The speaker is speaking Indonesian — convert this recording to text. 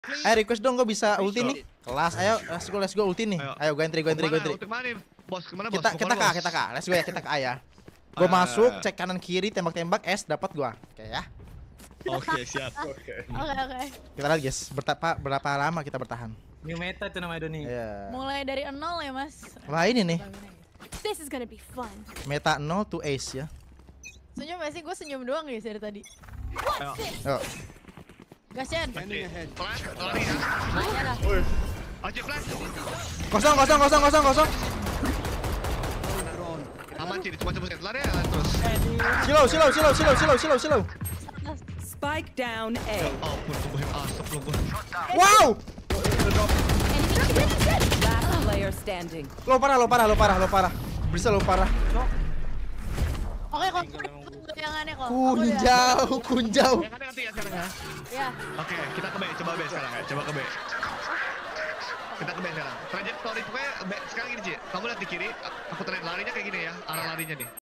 Ayo request dong, gue bisa ulti nih. Kelas, ayo let's go ulti nih. Ayo gue entry. Untuk mana nih? Bos, kemana bos? Kita K. Let's go ya, kita ke A ya. Gue masuk, cek kanan kiri, tembak-tembak, dapat gua. Oke ya. Oke, siap. Oke. Kita lihat guys, berapa lama kita bertahan. New meta itu namanya Doni. Iya. Mulai dari 0 ya mas. Wah ini nih, This is gonna be fun. meta 0 to ace ya. Senyum gak sih? Gue senyum doang guys dari tadi. Ayo. Yuk. Gasian. Flash, lari ya. Iya dah. Aja flash. Kosong. Aman sih, cuma buset lari ya terus. Slow. Spike down A. Oh, pun tumbuhin asap lu bos. Wow, Last player standing. lo parah. Bisa lo parah. Oke kok yang aneh kok. Kunjau. Ya kan nanti ya sekarang ya. Ya. Oke, kita ke B, coba B sekarang ya. Coba ke B. Kita ke B sekarang. Trajektori pokoknya B sekarang gini, Ci. Kamu lihat di kiri, aku tren larinya kayak gini ya, arah larinya nih.